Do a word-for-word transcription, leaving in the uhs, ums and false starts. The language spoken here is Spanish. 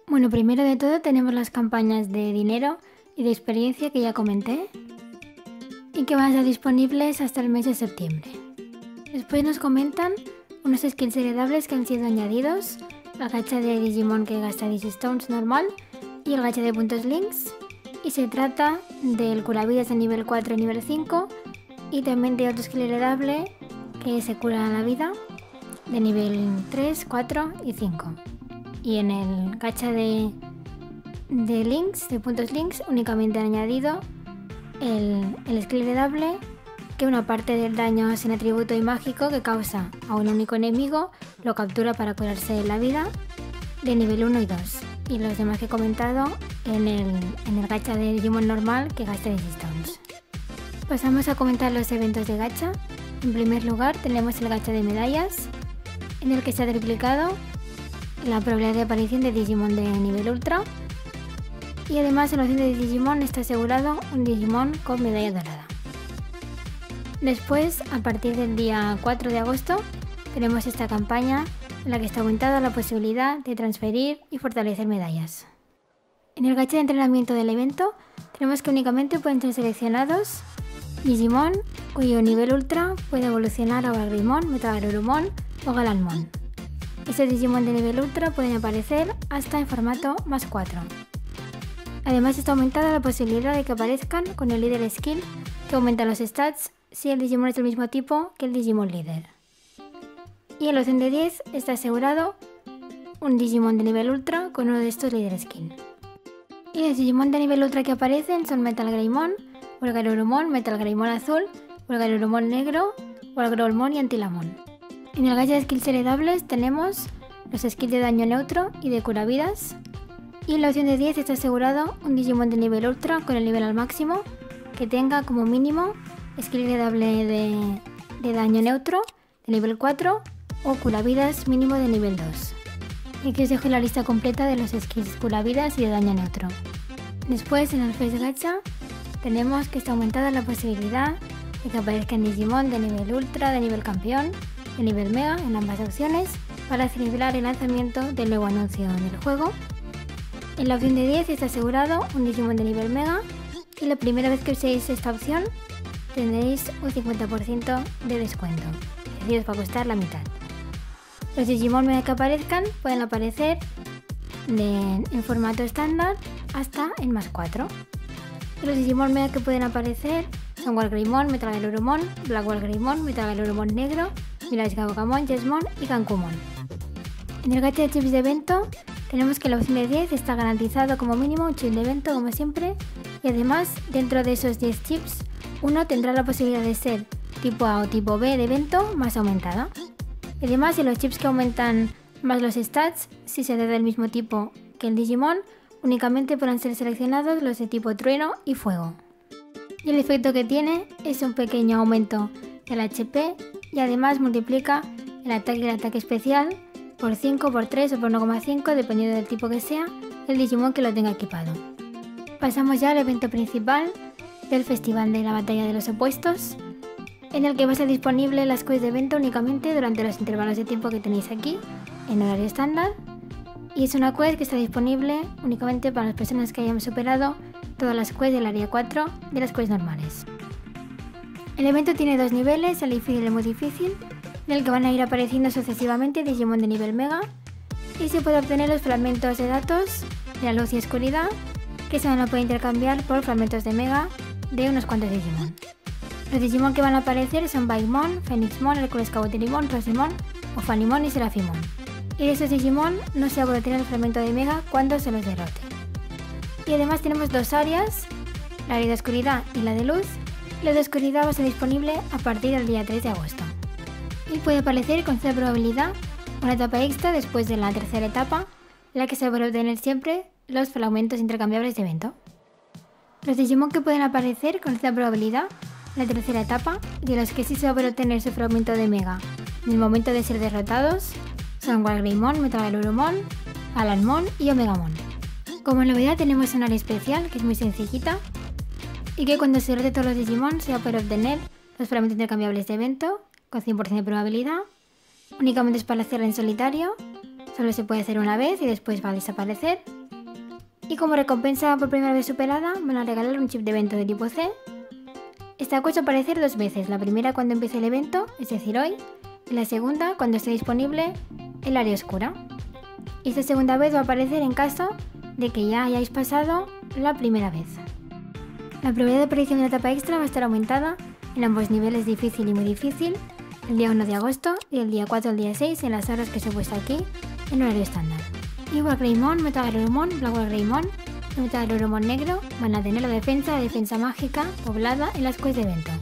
Bueno, primero de todo tenemos las campañas de dinero y de experiencia que ya comenté y que van a estar disponibles hasta el mes de septiembre. Después nos comentan unos skills heredables que han sido añadidos, la gacha de Digimon que gasta Digistones normal y el gacha de puntos links, y se trata del curavidas de nivel cuatro y nivel cinco y también de otro skill heredable que se cura la vida de nivel tres, cuatro y cinco. Y en el gacha de, de links, de puntos links, únicamente han añadido el, el skill heredable que una parte del daño sin atributo y mágico que causa a un único enemigo lo captura para curarse la vida de nivel uno y dos. Y los demás que he comentado en el, en el gacha de Digimon normal que gasta Digistones. Pasamos a comentar los eventos de gacha. En primer lugar tenemos el gacha de medallas, en el que se ha triplicado la probabilidad de aparición de Digimon de nivel ultra, y además en la opción de Digimon está asegurado un Digimon con medalla dorada. Después, a partir del día cuatro de agosto, tenemos esta campaña en la que está aumentada la posibilidad de transferir y fortalecer medallas. En el gacha de entrenamiento del evento tenemos que únicamente pueden ser seleccionados Digimon cuyo nivel ultra puede evolucionar a Valgreymon, Metagarurumon o Galanmon. Estos Digimon de nivel ultra pueden aparecer hasta en formato más cuatro. Además está aumentada la posibilidad de que aparezcan con el líder skill que aumenta los stats si el Digimon es del mismo tipo que el Digimon líder. Y en la opción de diez está asegurado un Digimon de nivel ultra con uno de estos líder skill. Y los Digimon de nivel ultra que aparecen son Metalgreymon, Volgarurumon, Metalgreymon azul, Volgarurumon negro, Volgrowlmon y Antilamon. En el gacha de skills heredables tenemos los skills de daño neutro y de curavidas. Y en la opción de diez está asegurado un Digimon de nivel ultra con el nivel al máximo que tenga como mínimo skill heredable de, de daño neutro de nivel cuatro o curavidas mínimo de nivel dos. Y aquí os dejo la lista completa de los skills curavidas y de daño neutro. Después en el Face Gacha tenemos que está aumentada la posibilidad de que aparezcan Digimon de nivel ultra, de nivel campeón, de nivel mega en ambas opciones para celebrar el lanzamiento del nuevo anuncio del juego. En la opción de diez está asegurado un Digimon de nivel mega y la primera vez que uséis esta opción tendréis un cincuenta por ciento de descuento, es decir, os va a costar la mitad. Los Digimon mega que aparezcan pueden aparecer de, en formato estándar hasta en más cuatro. Y los Digimon mega que pueden aparecer son Walgreymon, Metalgarurumon, Black Walgreymon, Metalgarurumon negro, Village Gaogamon, Yesmon y Gankumon. En el gacha de chips de evento tenemos que la opción de diez está garantizado como mínimo un chip de evento como siempre, y además dentro de esos diez chips uno tendrá la posibilidad de ser tipo A o tipo B de evento más aumentada. Y además si los chips que aumentan más los stats, si se da del mismo tipo que el Digimon, únicamente podrán ser seleccionados los de tipo trueno y fuego. Y el efecto que tiene es un pequeño aumento del H P y además multiplica el ataque y el ataque especial por cinco, por tres o por uno coma cinco dependiendo del tipo que sea el Digimon que lo tenga equipado. Pasamos ya al evento principal del Festival de la Batalla de los Opuestos, en el que va a ser disponible las quests de evento únicamente durante los intervalos de tiempo que tenéis aquí en horario estándar, y es una quest que está disponible únicamente para las personas que hayan superado todas las quests del área cuatro de las quests normales. El evento tiene dos niveles, el difícil y el muy difícil, en el que van a ir apareciendo sucesivamente Digimon de nivel mega, y se puede obtener los fragmentos de datos de la luz y oscuridad que se van a poder intercambiar por fragmentos de mega de unos cuantos Digimon. Los Digimon que van a aparecer son Baimon, Phoenixmon, Hercules Kabuterimon, Rosemon, Ophanimon y Seraphimon. Y de estos Digimon no se va a poder obtener el fragmento de mega cuando se los derrote. Y además tenemos dos áreas, la área de oscuridad y la de luz. La de oscuridad va a ser disponible a partir del día tres de agosto. Y puede aparecer con cierta probabilidad una etapa extra después de la tercera etapa, en la que se van a obtener siempre los fragmentos intercambiables de evento. Los Digimon que pueden aparecer con cierta probabilidad en la tercera etapa, de los que sí se va a poder obtener su fragmento de mega en el momento de ser derrotados, son Walgreymon, Metagarurumon, Galanmon y Omegamon. Como novedad tenemos un área especial que es muy sencillita y que cuando se derrote todos los Digimon se va a poder obtener los fragmentos intercambiables de evento con cien por ciento de probabilidad. Únicamente es para hacerla en solitario, solo se puede hacer una vez y después va a desaparecer. Y como recompensa por primera vez superada, van a regalar un chip de evento de tipo C. Esta cosa va a aparecer dos veces, la primera cuando empiece el evento, es decir hoy, y la segunda cuando esté disponible el área oscura. Y esta segunda vez va a aparecer en caso de que ya hayáis pasado la primera vez. La probabilidad de aparición de la etapa extra va a estar aumentada en ambos niveles, difícil y muy difícil, el día uno de agosto y el día cuatro al día seis en las horas que os he puesto aquí en horario estándar. Igual Greymon, Metal Greymon, Blackwood Greymon y Metal Greymon negro van a tener la defensa de defensa mágica poblada en las quests de evento.